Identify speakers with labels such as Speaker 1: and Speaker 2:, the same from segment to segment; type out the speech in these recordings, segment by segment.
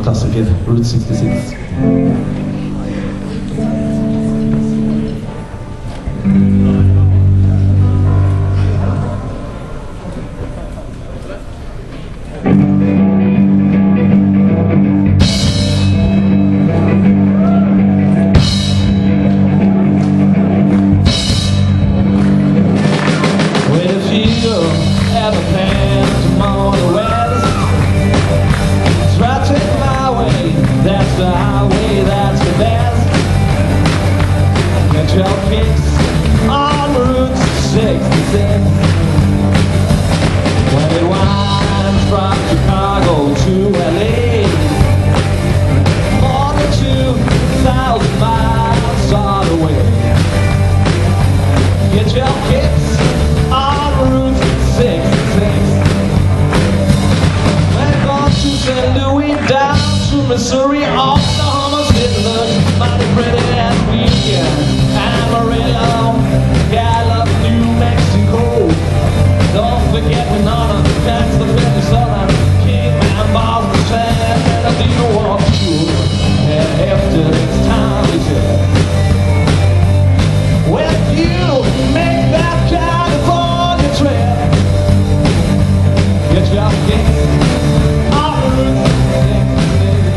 Speaker 1: klassiker, Route 66. On Route 66, when it winds from Chicago to LA, more than 2,000 miles all the way. Get your kicks on Route 66. We're going to St. Louis, down to Missouri, Oklahoma City, look mighty pretty as we Amarillo, Gallup, New Mexico. Don't forget Winona, that's the 57. Kingman, Boston, San Bernardino, walk through. And after this time is when you make that California trip, get your kicks on Route 66.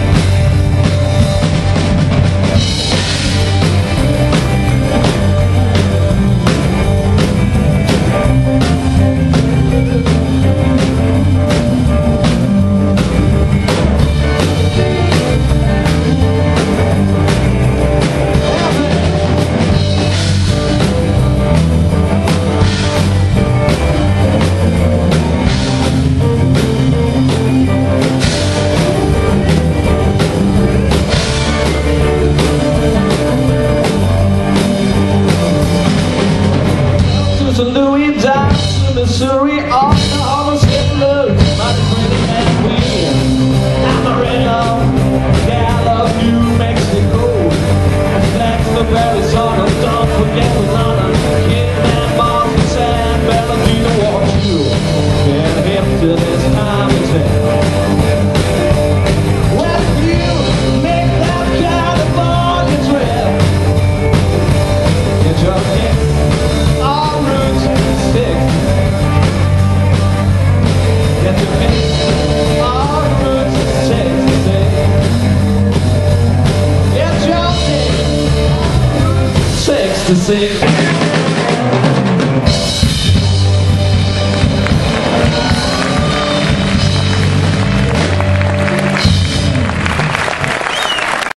Speaker 1: Louis down to Missouri, Oklahoma City, look mighty pretty and weird. Amarillo, Gallup, New Mexico, that's the very sort of, don't forget Winona, Kingman, Boston, San Bernardino, walk through. And after this time is when you make that California trip, get your kicks on Route 66. Get your kicks on Route 66. Get your kicks 66.